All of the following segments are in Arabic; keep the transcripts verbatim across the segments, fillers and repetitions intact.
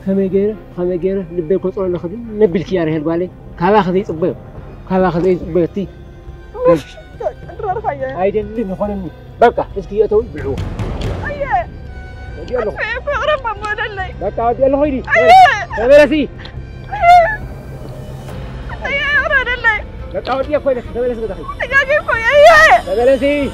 كم يجير كم يجير نبي كنترول نخدم نبي الكيار هالقالي كابا خذي صبيه كابا خذي صبيتي مش تقدر خيا هاي اللي نخونني بقى اسكي يتوي بالعوه ايه يلا في ربا مودلي بقى يلا هيدي ايه تبلسي ايه ورادلي بقى ودي كويس تبلسي دخل دقاقي كوي ايه تبلسي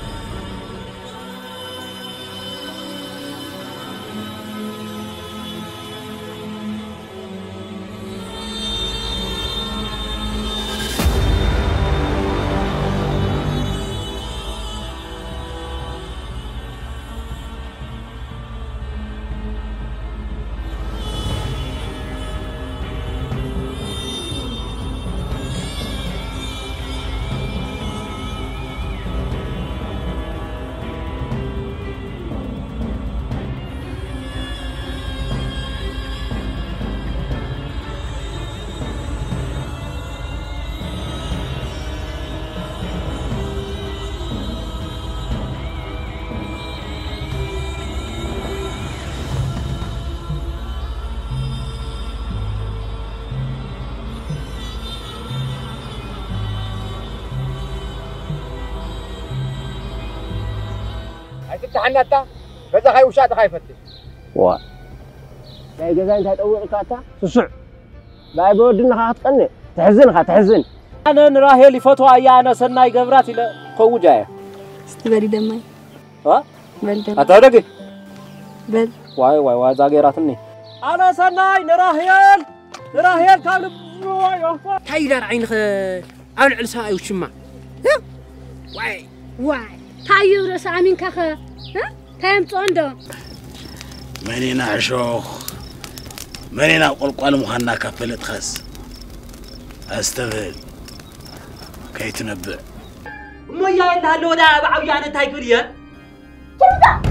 حناتا بذا خاي وشات خاي فتي وا لا جزا انت تطوق كاتا سسع باي بودنا خاطقني تحزن خا تحزن انا نراهي لي فتوى يا انا سناي قبرات الى خوجايا استبري دمي ها بل دم اتادقي بل واي واي واي زاغيراتني انا سناي نراهيل نراهيل كان تايلر عين خ اول علساي وشما واي واي تايو رس امين كخ ها تايم صوندو منينا عشوخ منينا قلقل مخنا كفلت خس استغل كي تنبأ مويا إنها لولا بعويانة تايكوليا كمتا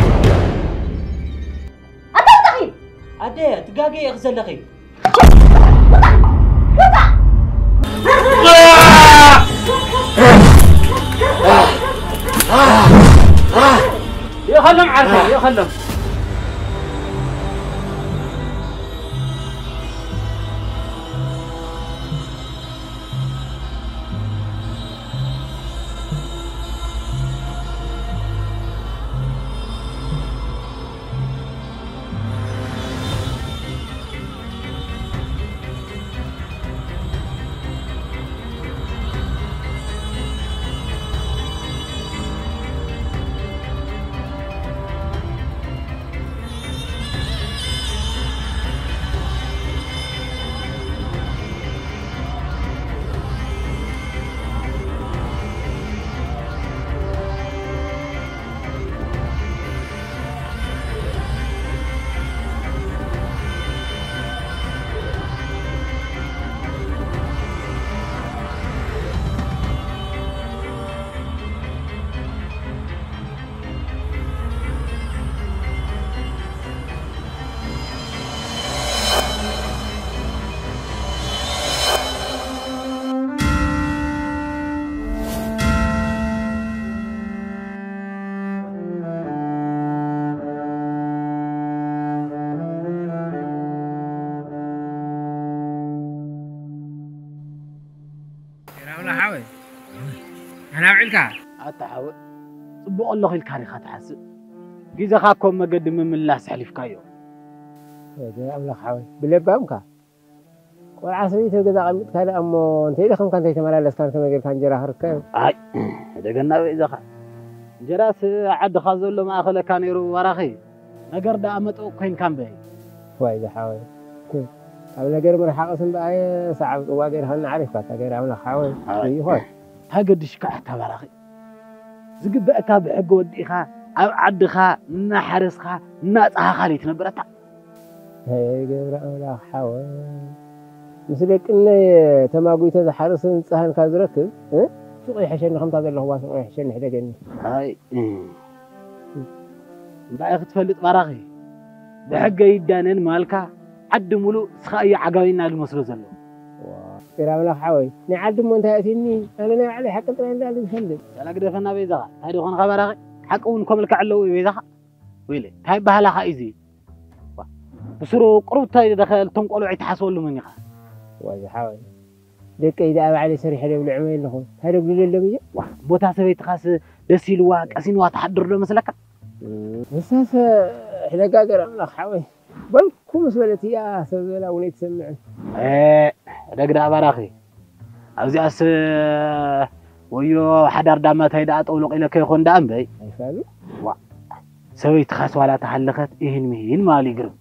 أتنتخي أدي تقاقي أغزل لغي يا خلهم عارفين يا خلهم أنا أعلك أتحاول صبوا الله خيل كاري خاتحسب جيزا خاكم مقدم من الله سحلف كايو يا الله حاول بلبامك والعصري تجد عمد كان أمو أنت إذا خم كان تيجي لس كان كم يقول كان جرا هركايو أي إذا قلنا إذا خا جراس عد خازل ما أخذ كان يرو وراخي نقر دا أمت أو كين كان به وايد حاول أو نقر من حق اسم بأي صعب وغير هن عارف كات غير عمل حاول يهوي هاقدش كحتا براخي زقب بأكا بحق وديخا أو عدخا نحرسخا ناصها خالي تنبرتا هي جبر أولا حاول مثلك إن تماقويته ذا حرس نصهن كازركب ها سوق يحشن خمسة هذا اللي هو سوق يحشن حدا جني هاي بقى تفلت براخي بحق يدانن مالكا عد ملو سخاي عقاوينا المسلو زلو كرام لك حوي نعد من تأتيني أنا نعلي حق ترى عند اللي بفلت أنا قد فنا بيزا هذا خن خبرك حقون كم لك علو بيزا ويلي هاي بهلا خايزي بسرو قربتاي دخل تنقلوا يتحسولوا مني خا واي حاول دك إذا أبى على سريح اللي بالعمل لهم هذا قليل اللي بيجي بوتا سويت خاص دسيلوا قاسين تحضر له مسلك بس إحنا قادر أملك حوي بل كم سولتي يا سويلا ولي تسمع إيه رجع براخي أوزي أس ويو حدار دامات هيدا أطولق إلى كي يخون دام بي أي فعلي وا سويت خاص ولا تحلقت إهن مهين مالي قرب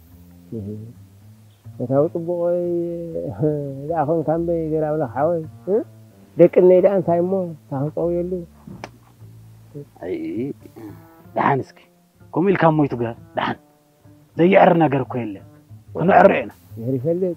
وتاو طبوي لا أخون كان بي قرأ أملك حوي دك إني إذا أنت هيمو تاخذ طوي اللي أي دحانسكي كم الكام مويتو جا دحان زي عرنا جر كله كنا عرينا يعرف اللي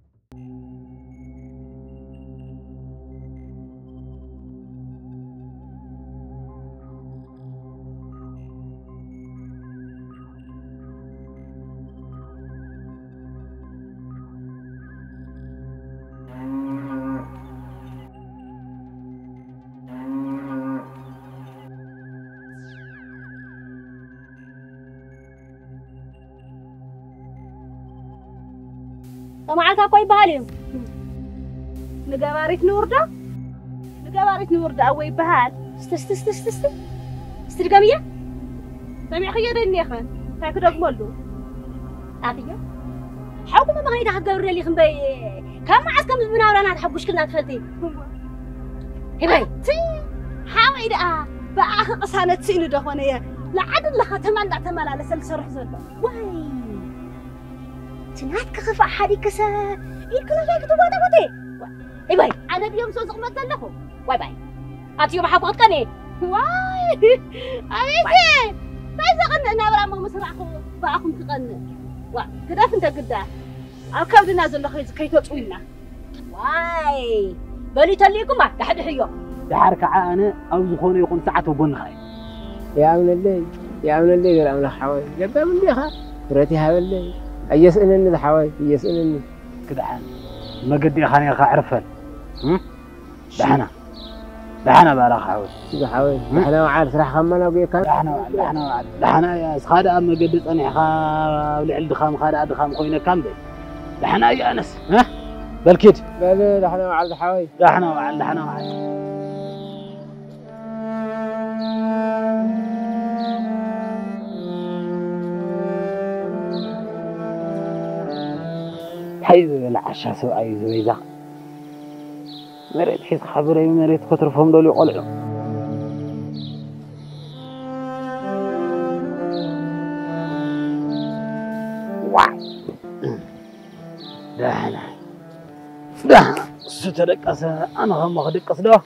طمعتها كوي بهاليم نجاباريت نوردا نجاباريت نوردا أوي بهال است است است است است استرجامية سامع خيرني يا خان تاكل أقمله أخيه حكم ما غني تحقق الرجال خن بي كم عسكم بناورنا تحبوش كلنا تخلتي هباي تي حاوي ده بأخ قصانة سينو دخونية لعدد لختمان لا تمال على سلسلة روح زلبة واي تنات كخف أحد كسا يمكن أن يكتب هذا بدي إيه باي أنا اليوم سوز قمت له واي باي أتيوم حبقت كني واي أبيتي فإذا قلنا أنا برا ما مسرع أخو بأخو تقن وا كده فنت كده أكاد نازل لخيز كي تطوينا واي بني تليكم ما لحد حيو دحرك عانى أو زخون يكون ساعة وبن خاي يا من الليل يا من الليل قال أملا حوالي جدا من ليها براتي هذا الليل يسألني ذا حوالي يسألني كده عن ما قد يخاني خا عرفل هم دحنا دحنا بلا حوالي ذا حوالي دحنا وعارف راح خمنا وقي كان دحنا دحنا وعد دحنا يا سخادة أما قد أنا خا ولعل دخام خادة دخام خوينا كم بي دحنا يا أنس ها بالكيد لا دحنا وعد حوالي دحنا وعد دحنا وعد حيث العشاء سوء أي زويزة مريت حيث خبري مريت كترفهم دول يقولوا واو دهنا دهنا سترك أسا أنا هم أخدك أصده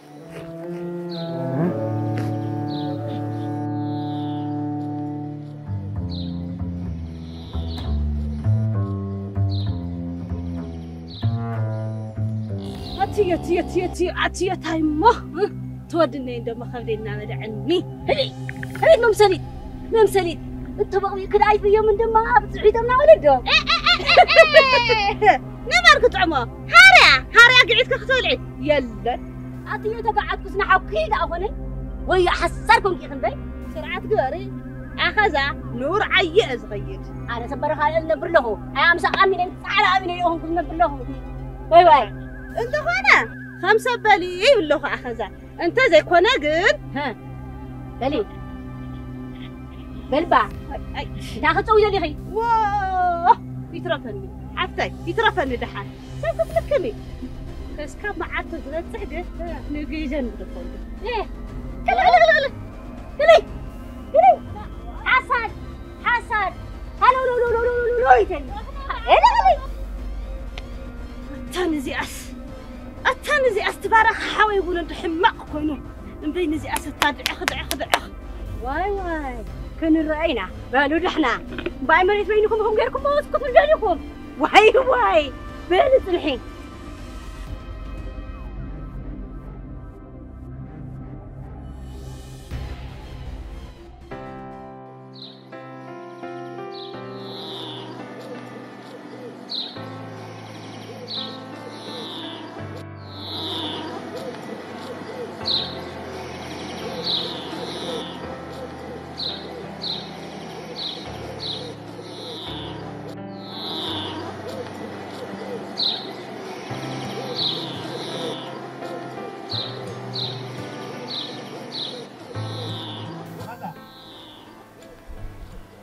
تي تي تي تي أتي تايمه تودني عندما خلينا مدعني هني هني ممسلي ممسلي أنت بقى كده عايز يوم عندما بتصعد أنا ولده نمر كطعمه هاريا هاريا قعدت كختولعي يلا أتي تقعد كسنا حكيد أهوني ويا حسركم كي خنبي سرعة قاري أخذا نور عيء صغير أنا سبر خالد نبر له أنا مسقامين على أمين يوم كنا نبر له باي باي أنت هنا خمسة بلي ولا خو أخذها أنت زي كنا قد ها بلي بلبع تاخذ توي لي خي واه يترفني عفتي يترفني دحان ساكت لكمي بس كم معك زلت سحدة نجي جنب الفوق إيه كلا كلا كلا كلا حسن حسن هلو لو لو لو لو لو تاني إيه لا تاني زي أس أتاني زي أستبارك حاوي يقولون أنت حماق كونو نبين زي أستاد أخذ أخذ أخذ واي واي كانوا رأينا بانوا رحنا باي مريت بينكم هم غيركم ما وسكتوا جانكم واي واي بانت الحين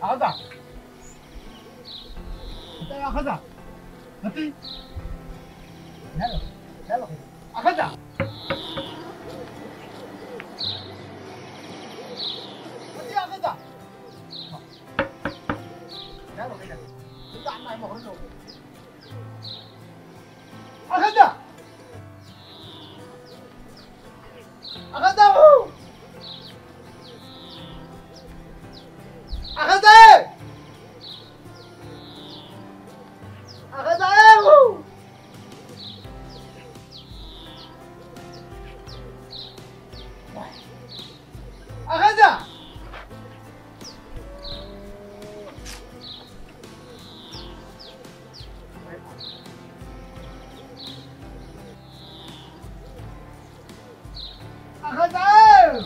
هذا انت يا خذا انت لا لا لا اخذها انت يا خذا لا لا كده انت عمال مغرور اخذها اخذها أخذها أخذها أخذها أخذها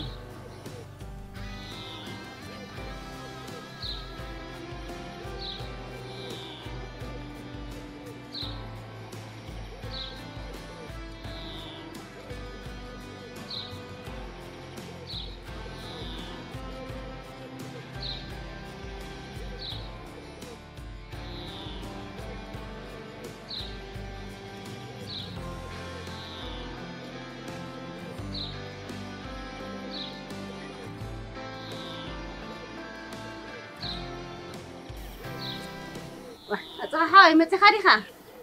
أصحى متى خارجها؟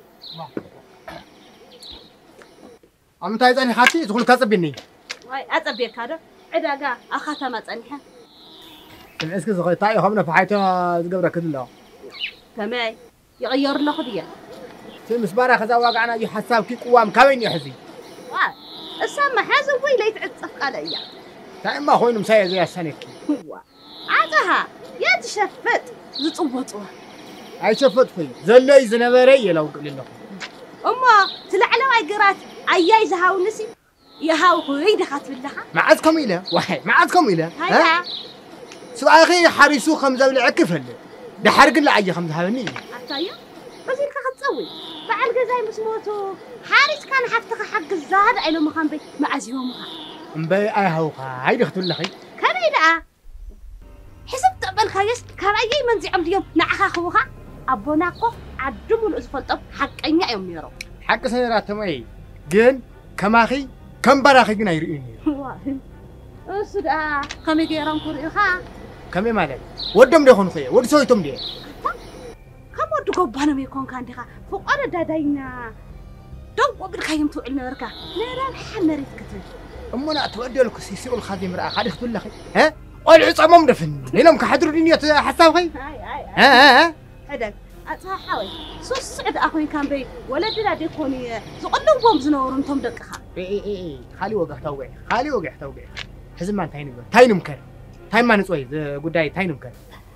عم تايزني خاتي تقول كاسبني واي أتبيك هذا عدا جا أخذها ما تنحى الاسك زغي تاي خمنا في حياتنا تقبر كله تمام يغير له خديه في مسبارة خذا واقعنا يحساب كي قوام كوين يحزي واي السما حازم وي لا يتعصف عليا تاي ما خوين مسايا زي السنك هو عادها يا تشفت زطوطوا اي شفت في زلي زنبري لو قل لكم أما تلعلوا أي قرات أياي زهاو نسي يهاو خوي دخات باللها ما عادكم إله واحد ما عادكم إله هيا سو أخي حريسو خمسة ولا عكفل ده حرق اللي عجي خمسة هوني عطايا بس إنك هتسوي بعد جزاي مسموتو حارس كان حفتك حق الزهر إلو مخان بي ما أزيو مخان مبي أهوخا هاي دختول لخي كمي لا حسب تقبل خيس كرايي منزي عمد يوم نعخا خوخا أبوناكو عدمو الأسفلطب حق أنيا يوم يرو حق سيرات مي جن كماخي كم براخي جنا يرئيني والله أسدا خمي جيران كوريخا كمي مالك ودم ده خنخي ود سويتم ده كم ود قبانا ميكون كان دخا فوق أنا داداينا دو وبالخيم توعلنا بركا لا لا حمرت كتير أمنا أتودي لك سيسي والخادم رأى خالي خدول لخي ها والعصا ما مدفن لينهم كحدروا دنيا حساب خي هاي هاي ها ها ها هذاك أتصحى سو سعد أخوي كان بي ولا دلا ديكوني زقلوا بوم زنور انتم دقها إيه إيه إيه خالي وقع توقع خالي وقع توقع حزم ما تاين بقى تاين مكر تاين ما نسوي ذا قداي تاين مكر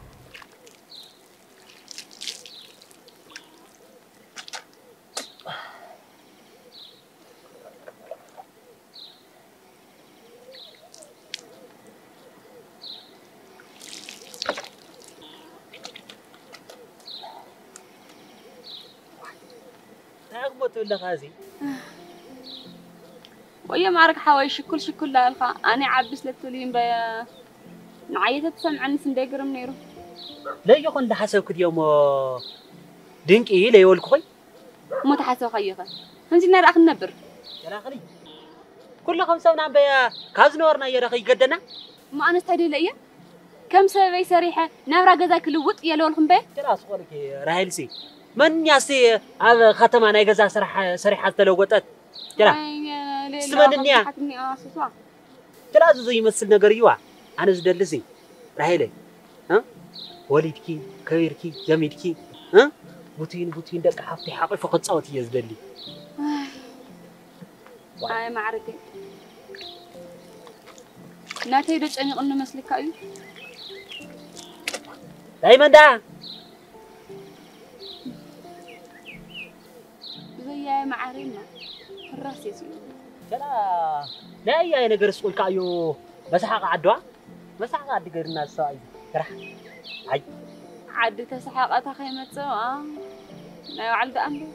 ولا غازي ويا معرك حواي شكل شكل لا الخا انا عبس لتولين بيا نعيت تسمعني سندقر منيرو لا يكون ده حسب كل يوم دينك ايه لا يقول خوي ما تحسوا خيخه انزين نرأخ النبر يا اخي كل خمسة ونعم بيا كاز نورنا يا اخي قدنا ما انا استعدي ليا كم سبب سريحه نبرا غزا كلوط يا لولكم بيه ترى صورك راهيل سي من ياسي هذا ختم انا غزا سرح سريحه تلوطت ترى استمنني ترى زي يمثل نجار يوا انا زدلسي راهيل ها وليدكي كبيركي جميدكي ها بوتين بوتين دق حفتي حقي فقط صوت يزدلي اي معركه ناتي دچ اني قلنا مسلك ايو دايما دا زي معارينا الراس يسي ترى لا يا نجار سقول كايو بس حق عدوا بس حق عد غيرنا ساي ترى هاي عد تسحقتها خيمت اه لا عد امر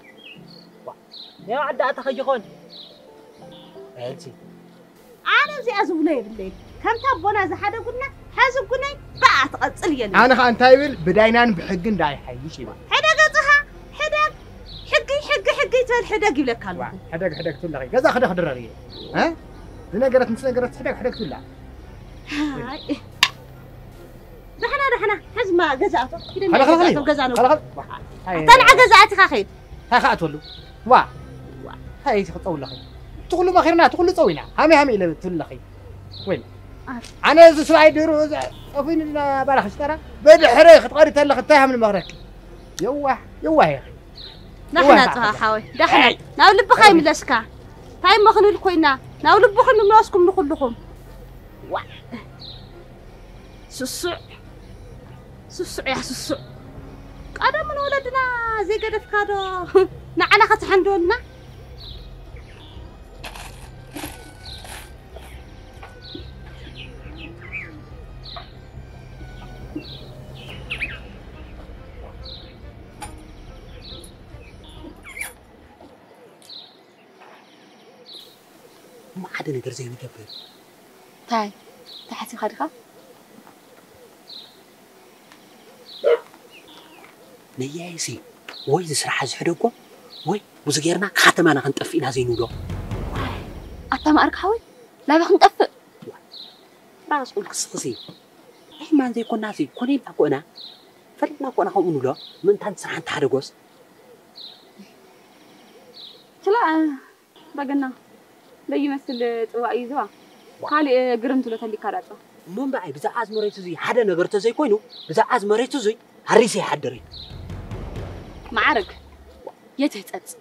يا عد اتخيخون انتي أنا زي أزولي بالليل كم تبونا زحدا قلنا حاسب كناي بقى تقصل يلي أنا خا أنت يبل بداينان بحجن داي حيش يبا حدا قصها حدا حقي حقي حقي تال حدا جيب لك هالو حدا حدا تقول لك كذا خد خد رغي ها زنا قرت مثل قرت حدا حدا تقول لا هاي رحنا رحنا حزمة جزاته خلاص خلاص جزانو خلاص طلع جزاتك أخي ها خات ولو وا هاي تقول لك تقول له ما خيرنا تقول له سوينا همي همي إلى تقول لك وين أنا إذا سواي ديرو أفين إن بالخ اشترى بدي حريق تقاري تلا ختاها من المغرب يوه يوه يا أخي نحن تحاول نحن ناول بخيم لسكا هاي ما خلوا الكوينا ناول بخيم ناسكم نخلكم وا سسع سسع يا سسع أنا من ولدنا زي قد فكادو نعنا خت حندولنا ما حدا نقدر زي نقبل تاي تحتي خدخة نياسي وي زسرح زحدكم وي وزغيرنا خاتمانا خنطفينا زينودو أتما أرك حوي لا بخن طفق راس قول قصقسي اي ما زي كنا زي كونين تاكونا فلنا كنا خو نودو من تان سرحان تحدغوس تلا بقنا لا يمثل طواي زوا خالي قرمت له تلي كاراتو من بعي بزعاز مريتو زي حدا نغر تزي كوينو بزعاز مريتو زي هريسي حدري معرك يتهتص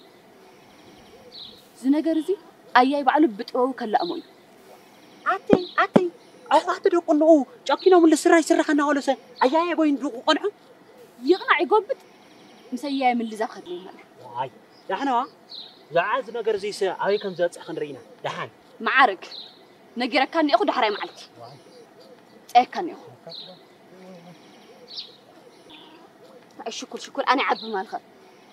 زنجر زي أياي بعلو بتقوى كلا أمون عتي عتي أخذ تدق إنه جاكينا من السراي سرخنا ولا سه أياي بوين دق قنعه يقنع يقبض مسيا من اللي زاخد لي ماله واي دحنا زعاز نجر زي سه أي كم زاد خنرينا دحان معرك نجرك كان يأخذ حرام عليك إيه كان يأخذ شكر شكر أنا عبد مال خير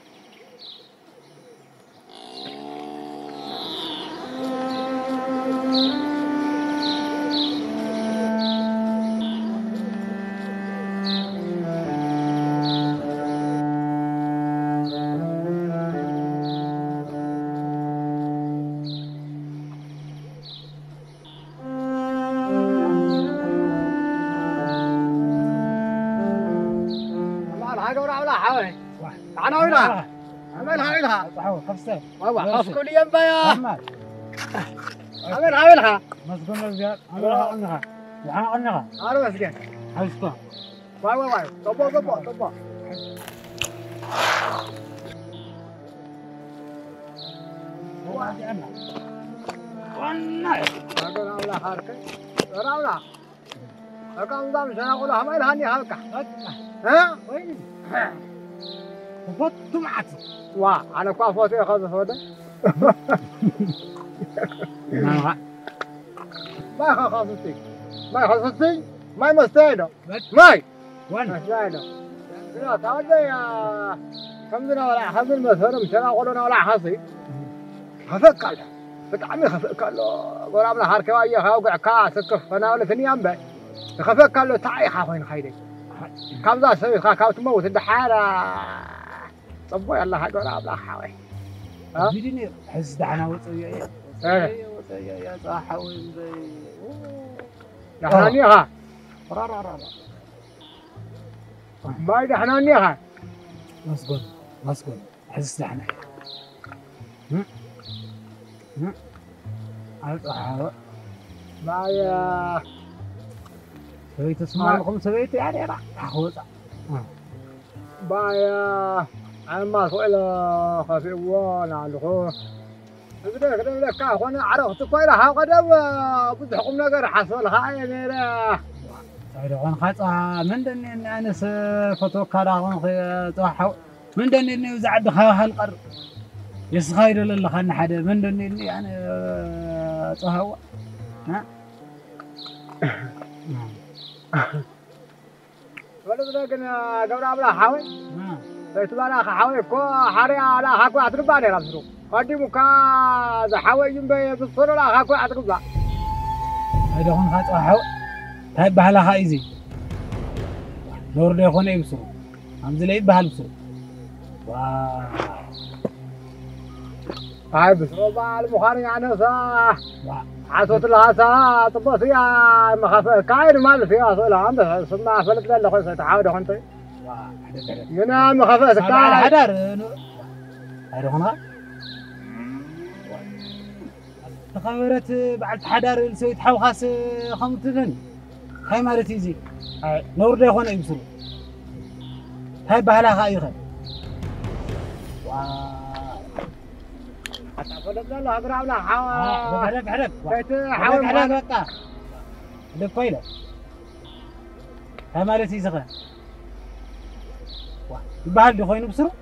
أنا وينها؟ عملها وينها؟ صحوا خمسة. والله خاف كل يوم بيا. عملها وينها؟ مسكون الرجال. عملها وينها؟ وعنا وينها؟ أنا مسكين. حسنا. واي واي واي. طبوا طبوا طبوا. هو عندي أنا. وانا. أقول أولا حركة. أنا أولا. أكمل دام شنا أقول عملها هني حركة. ها؟ وين؟ فوت معك وا انا كوا فوت اخذ فوت ما ما خاصتي ما خاصتي ما مستعد ما وين مستعد لا تعال يا كمدنا ولا حظ المثل مشان اقولنا ولا حصي خفك على بتعمل خفك على ولا عمل حركه ويا وقع كاس كف انا ولا ثاني ينبع خفك على تعي خاين خيدي كم ذا سوي خاكاو تموت الدحاره طبوا يلا حق ولا أبلا حاوي ها بديني حس دعنا وصيا يا وصيا يا صاحوي زي دحناني ها را را را ما دحناني ها مسكون مسكون حس دعنا هم هم على صاحوي ما يا سويت اسمع لكم سويت يعني راح اخوص بايا أما سؤال خفيف وانا على كده كده لك أخوانا عرفت كويس ها قدام بدحكم نقدر حصل هاي نرى سعيد أخوان خاطع من دني أنا سفتوك كذا أخوان خي تحو من دني إني وزعد خا هالقر يسخير لله خلنا حدا من دني إني أنا تهوى ها ولا بدك أنا قبل أبلا حاوي تبارا حاوي كو حري على حكوا أترباني رابسرو قدي مكا حاوي جنبي بالصورة لا حكوا أتربا هذا هون خاطر حاوي هاي بحالها خايزي نور ده يخون يبصر همزة ليه بحال بصر واو هاي بصر بعال مخارج عنا صح عصوت لها صح طب فيها مخافة كاين ما فيها صلها عندها صنع فلت لا خلاص تعاود أنت ينا مخافة كاين حدار هاي هنا تخبرت بعد حدار سويت حاو خاص خمتن هاي مالتي زي هاي نور ده يخون يبصر هاي بحالها خايخة واو حتى فلت لا أقرأ ولا حاول حدك حدك بيت حاول حدك بقى حدك كويلة هاي مالتي زغا بحال ده خوين يبصر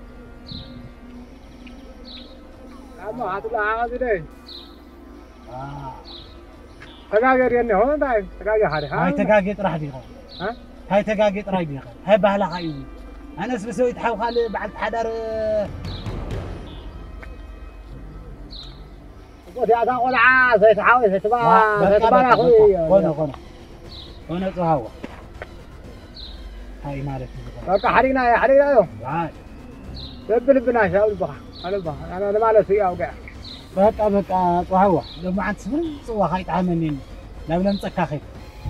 أما هذا لا عادي ده آه تجاجر يعني هون ده تجاجر هذا هاي تجاجت راح دي ها هاي تجاجت راح دي هاي بحالها خايزي أنا اسمه سويت حاو خال بعد حدار ودي هذا ولا عاز يتحاول يتبع يتبع أخوي هنا هنا هنا تهوى هاي مالك بقى حرينا يا حرينا يوم هاي لب لبنا شاول بقى أنا بقى أنا أنا ما له سيا وقع بقى بقى تهوى لو ما عاد سفر سوى خيط عملين لا بلا نسكا خيط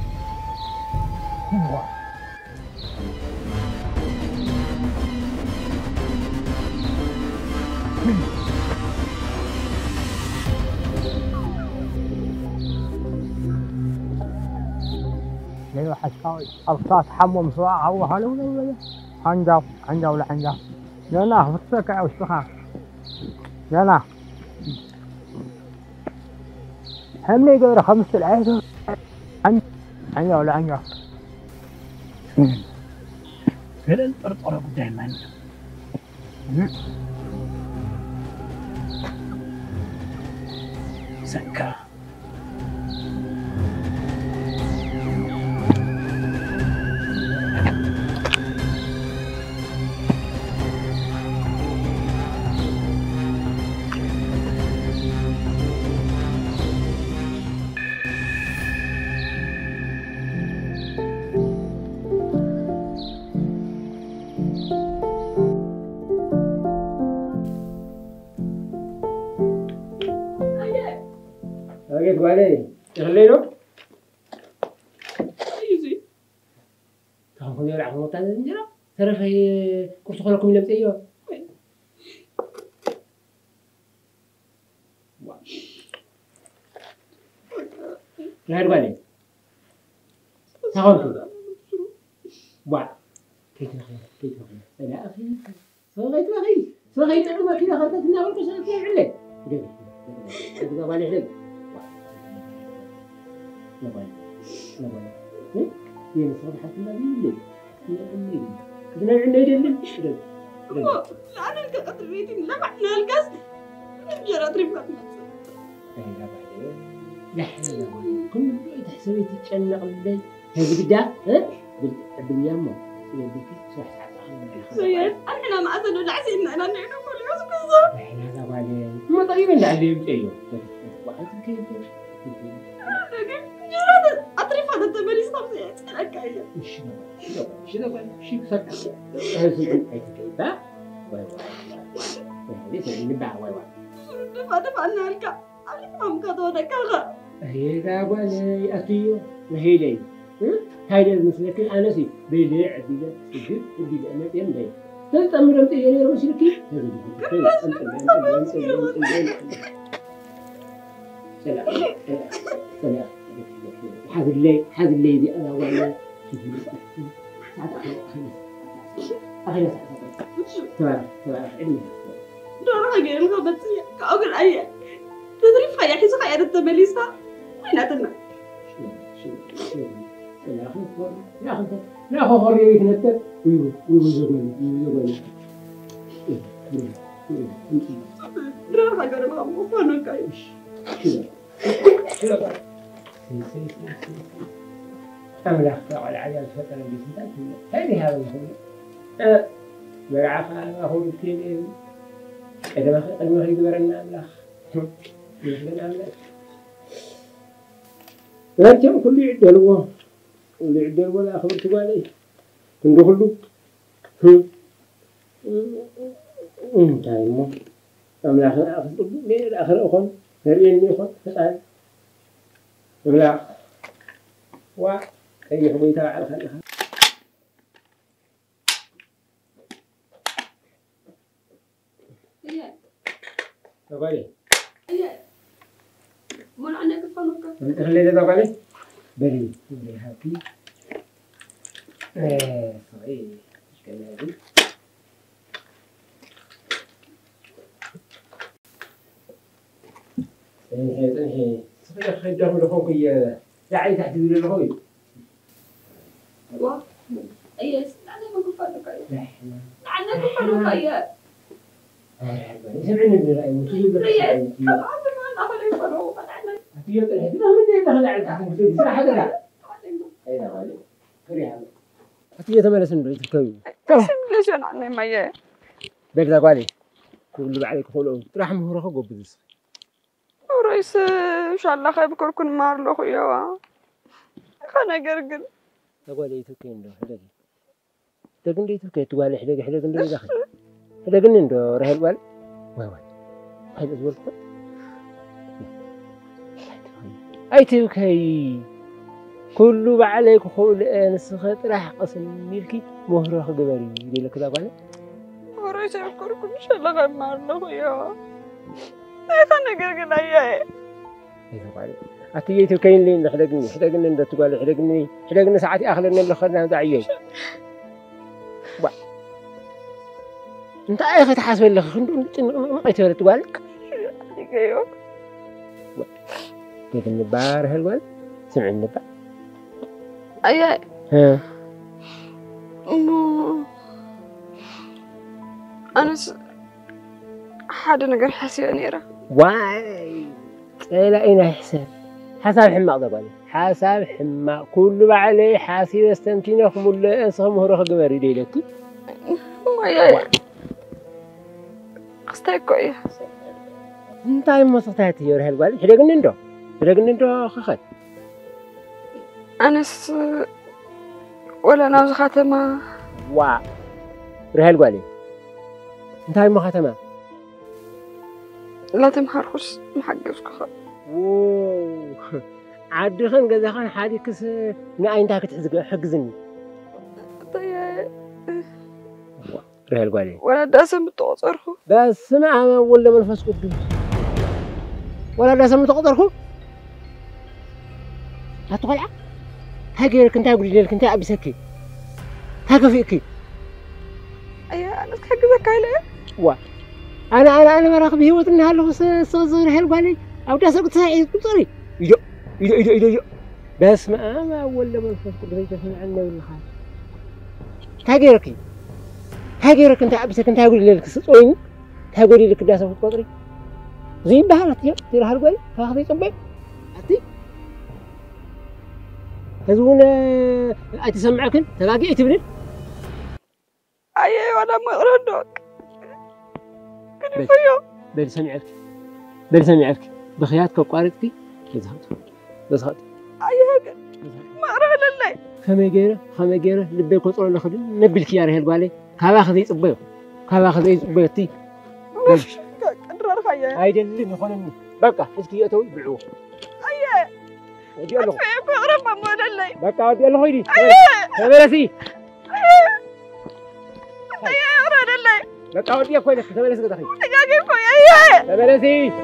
ليه حشاوي أرصاص حمو مسواع هو هلا ولا ولا حنجا حنجا ولا حنجا لا لا فتك أو شخا لا لا همني غير خمسة العشر حن حنجا ولا حنجا فعلا طرطرة دائما سكر لقيت بالي تغلي له يزي تاخذ لي العفو تاع الزنجرة ترى في كنت خلكم لبس ايوه غير بالي تاخذ وا كيف نخلي كيف نخلي لا اخي صغيت اخي صغيت عمر كذا خلطت لنا والبس انا كيف عليه كذا بالي عليك لا بالي لا بالي هي صباح ما بيلي هي اللي كنا عندنا يدل لا أنا القطر بيتي لا إحنا القص نجرى أطريفها لا بالي لا حول كل تحسبي تتشنق الليل هذه بدا ها باليوم يديك صح سيد احنا ما أصلا ولا عسينا أنا نحن كل يوم كذا لا لا بالي ما تقريبا نعلم أيوه واحد كيف جرى أطريف هذا التمارين صفيت أنا كاية شنو شنو شنو بالي شيء سكر هذا كيف ها واي واي ليش نبع واي واي دفع دفع أنا هلكا أنا ما مكذا كذا هي لا بالي أتيو وهي لي هاي المسلك أنا سي بيلي عديدة سجل عديدة أنا يملي ثلاث أمر أنت يعني رسلكي سلام سلام هذا الليل هذا الليل أنا ولا أخي تمام تمام علمي دور حاجة الغابتية كأقول أيه تدري في حياتي صغيرة التمارين وين أتنا لا أخي لا أخي لا أخي خريج نتر ويو ويو زغلي ويو زغلي دور حاجة الغابة فانا كايش شو شو أملاك على عيال فترة بسنتات هذه هذا الهول برعاف هذا هو الكيل إذا ما خ إذا ما خيد برنا أملاك مثلنا أملاك لكن كل يدلوا واللي عدل ولا أخبرت عليه كنت كله هم هم تايمو أملا آخر آخر ليه آخر أخون هريني أخون فسأل أملا وا أي حبي تاع على خلها إيه تقولي إيه من عندك فنوكا أنت خلي ده تقولي بلي بلي هابي إيه صحيح كلامي إيه إيه صحيح خدهم لهم كي يعني تحت ذي الهوي وا إيه أنا ما كنت فنوكا لا أنا كنت فنوكا إيه سمعني من رأيي وتجيب لك إيه أنا ما أخلي فنوكا أنا هي الحين ما من دخل على تحكم في سرعة هذا لا أي لا غالي فريحة هي تملس من ريت الكوي ليش أنا عني ما يه بيك ذا قالي كل بعليك خلوا راح مهره خو بزس ورئيس إن شاء الله خير بكركن مار له خويا خنا قرقل تقول لي تكين ده هذا تكين لي تكين تقول حدا حدا كن لي دخل حدا كن عنده رهل وال وال هذا زول أي تبكي كله بعليك خول نسخت راح قسم ملكي مهره قبري يقول لك ذا قال ورئيس بكركن إن شاء الله خير مار له خويا خنا قرقل أيه أيوة قال أتيجي تبكين لين حدقني حدقني أنت تقول حدقني حدقني ساعتي أخلنا اللي خدنا داعيين وا أنت أي أخي تحاسب اللي خندون ما يتولى تقولك أيوه كيف النبار هالول سمع النبار أيه ها مو أنا س... حدا نقر حسي أنيرة واي لا أين حساب حساب حماق ضبالي حساب حماق كله بعليه حاسب استنتينكم ولا أنصهم هروح قمري ليلك ما يا قصتك إيه أنت ما صرتها يا رهال والد حدا قلنا ندو حدا قلنا ندو خخت أنا س ولا ناوز خاتمة وا رهال والد أنت ما خاتمة لا تمحرخش محجزك خا ووو عاد خن كذا خن حادي كس نعين تاك تحزق حجزني طيب رهال والد ولا داسم بتوصرخو بس سمع ولا منفس قدوس ولا داسم تقدرخو هتقلع هاجي كنت اقول لك انت ابي سكي هاجي فيكي ايوه انا حجزك عليه وا انا انا انا راغب هيوت ان هالو صغير هالبالي او داسك تساعد قطري يجو يجو يجو يجو بس ما ما ولا منفس قدوس تسمع عنه ولا خاف هاجي ركي هاجي رك انت ابي سكي انت اقول لك صوين تقولي لك داسك قطري زين بحالك يا ترى هالقوي فاخذي صبي أتي هذون أتسمعكن تلاقي أتبني أيه ولا مردوك كني بل فيو بل سمعك بل سمعك بخياتك وقارتك بزهد بزهد أيه ما أرى لله خمي جيرة خمي جيرة لبي كوتر ولا خدين نبي الكيار هالقوالي كابا خذي صبي كابا خذي صبي تي مش كدر خيا هاي اللي نخونني بقى حسكي أتوي بعوه أيه ودي الله فيك أرى ما مر لله بقى ودي الله هيدي أيه ثمرسي أيه أرى لله بقى ودي أخوي لك ثمرسي كده خي تجاكي فيا أيه ثمرسي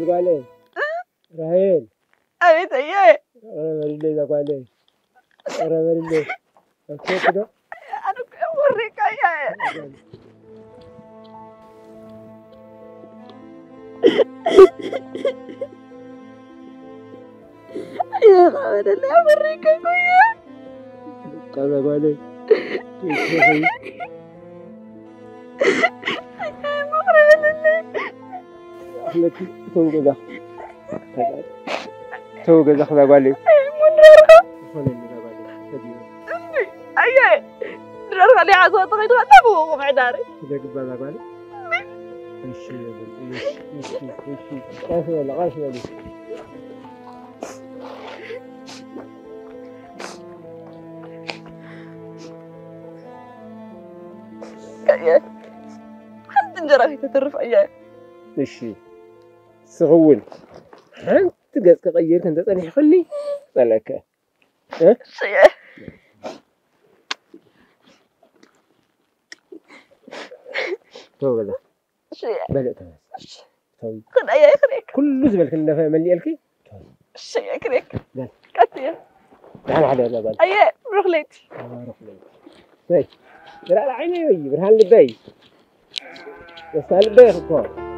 زقالي راهيل أبيت أيه أنا بريلي زقالي أنا بريلي أوكي كده أنا أوريك أيه يا خالد لا أوريك أيه كذا قالي مغرب لله لك تو كذا تو كذا خذ قالي أيه درر خلي عصا تغيد غتبو معداري كذا كذا قالي إيش إيش إيش إيش قاسي ولا قاسي ولا أيه حد جرى تترف أيه إيش سغول أنت قاعد تغير كنت تاني خلي لك ها شيء تو كذا شيء بلع تماس تو خد أيه خريك كل زبل كنا فاهم اللي قالك شيء خريك لا كاتية تعال على هذا بال أيه روح ليتي روح لي باي لا لا عيني برهان لبي بس هالبي خطوة